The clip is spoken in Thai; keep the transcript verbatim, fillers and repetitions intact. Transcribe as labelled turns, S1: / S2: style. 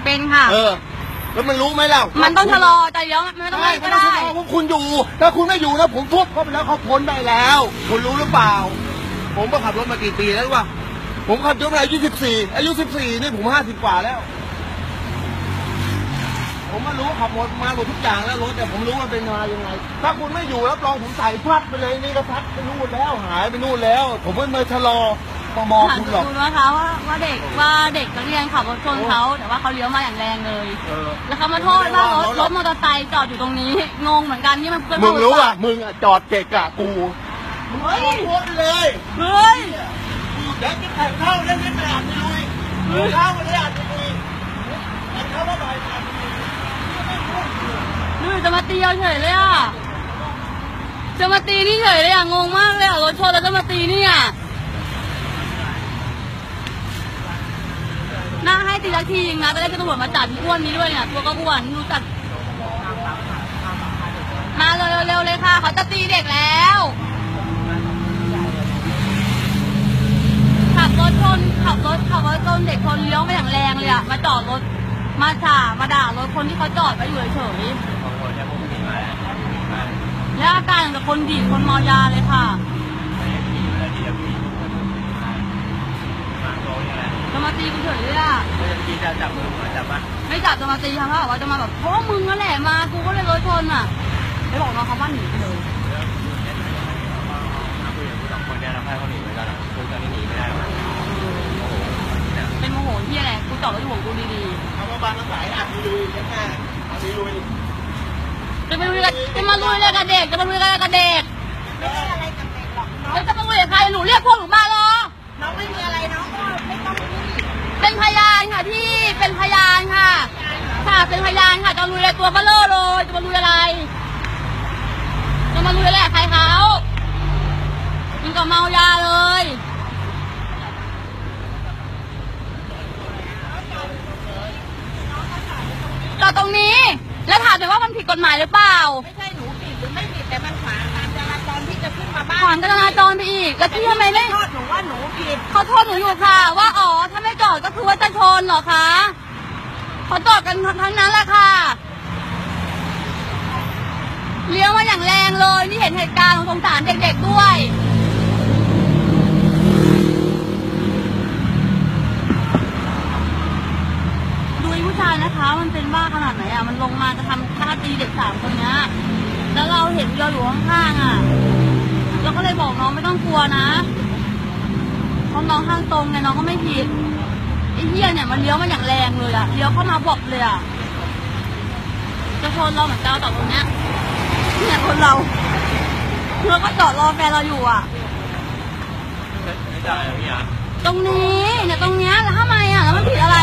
S1: เป็นค่ะ
S2: เออแล้วมันรู้ไหมล่ะ
S1: มันต้องชะลอแต่เดี๋ยวไม่ต้องไม่ก็ได้
S2: เพราะคุณอยู่ถ้าคุณไม่อยู่นะผมทุบเขาไปแล้วเขาพ้นได้แล้วคุณรู้หรือเปล่าผมก็ขับรถมากี่ปีแล้ววะผมขับรถมาอายุสิบสี่อายุสิบสี่นี่ผมห้าสิบกว่าแล้วผมมารู้ขับรถมาหมดทุกอย่างแล้วรถแต่ผมรู้มันเป็นมายังไงถ้าคุณไม่อยู่รับรองผมใส่พัดไปเลยนี่ก็พัดไปนู่นแล้วหายไปนู่นแล้วผมไม่มาชะลอมมองคุณหรอก
S1: ดูนะคะว่าว่าเด็กว่าเด็กนักเรียนขับรถชนเขาแต่ว่าเขาเลี้ยวมาอย่างแรงเลยแล้วเขามาโทษว่ารถรถมอเตอร์ไซค์จอดอยู่ตรงนี้งงเหมือนกันนี่มัน
S2: มึงรู้อ่ะมึงจอดเกะกะกูเฮ้ยโคตรเลย
S1: เฮ้ย
S2: เด็กที่แข่งเข้าเล่นเล่นไปอ่านไม่ลุยเข้ามาได้อ่านไม่ลุยแข่งเข้ามาบ่อยอ่าน
S1: นี่จะมาตีเอาเฉยเลยอ่ะจะมาตีนี่เฉยเลยอ่ะงงมากเลยอ่ะรถชนแล้วจะมาตีนี่อ่ะน่าให้ตีละทีจริงนะจะได้ตำรวจมาจับอ้วนนี้ด้วยเนี่ยตัวก็อ้วนรู้จักมาเร็วเร็วเลยค่ะเขาจะตีเด็กแล้วขับรถชนขับรถขับรถชนเด็กชนเลี้ยวมาอย่างแรงเลยอะมาจอดรถมาฉ่ามาด่ารถคนที่เขาจอดไว้อยู่เฉยๆแล้วอาการอย่างกับคนดีดคนเมายาเลยค่ะจะมาตีกูเฉยเลยอ่ะ
S2: จะจับมือจับปะ
S1: ไม่จับจะมาตีค่ะเขาบอกว่าจะมาแบบเพราะมึงนั่นแหละมากูก็เลยรถชนอ่ะไม่บอกน้องเขาว่าหนีไปเลย
S2: สองคนเนี่ยเราให้เขาหนีไปแล้วคุณตอนนี้หนีไม่ได้
S1: เป็นโมโหที่อะไรกูจอดรถอยู่ของกูดี
S2: ๆเอามาบางสายอัดลุยแค่แค่อัดลุย
S1: จะมาลุยกันจะมาลุยอะไรกับเด็กจะมาลุยอะไรกับเด็ก
S3: ไม่ได้อะไรกับเด็กหรอก
S1: แล้วจะมาลุยกับใครหนูเรียกพวกหนูมาหรอ
S3: น้องไม่มีอะไรน้องก็ไม่ต้องมี
S1: เป็นพยานค่ะพี่เป็นพยานค่ะค่ะเป็นพยานค่ะจะลุยอะไรตัวเบลอเลยจะมาลุยอะไรจะมาลุยอะไรใครเขามันก็เมายาเลยจอดตรงนี้แล้วถามเลยว่ามันผิดกฎหมายหรือเปล่า
S3: ไม่ใช่หนูผิดหรือไม่ผิดแต่มันขวางการจราจรที่จะขึ้นมาบ้าน
S1: ขวางการจราจรไปอีกแล้วที่ทำไมไม่
S3: โทษหนูว่าหนูผิด
S1: เขาโทษหนูอยู่ค่ะว่าอ๋อถ้าไม่จอดก็คือว่าจะชนเหรอคะเขาจอดกันทั้งนั้นแหละค่ะเลี้ยวมาอย่างแรงเลยนี่เห็นเหตุการณ์ของสงสารเด็กๆด้วยดูผู้ชายนะคะมันเป็นบ้าขนาดไหนอ่ะมันลงมาจะทำฆ่าตีเด็กสามคนนี้แล้วเราเห็นเราอยู่ข้างๆอ่ะเราก็เลยบอกน้องไม่ต้องกลัวนะเพราะน้องข้างตรงไงน้องก็ไม่ผิดไอ้เหี้ยเนี่ยมันเลี้ยวมาอย่างแรงเลยอ่ะเลี้ยวเข้ามาบอกเลยอ่ะจะชนเราเหมือนเจ้าต่อตรงเนี้ยเนี่ยคนเราเราก็จอดรอแฟนเราอยู่อ่ะตรงนี้เนี่ยตรงเนี้ยแล้วทำไมอ่ะแล้วมันผิดอะไร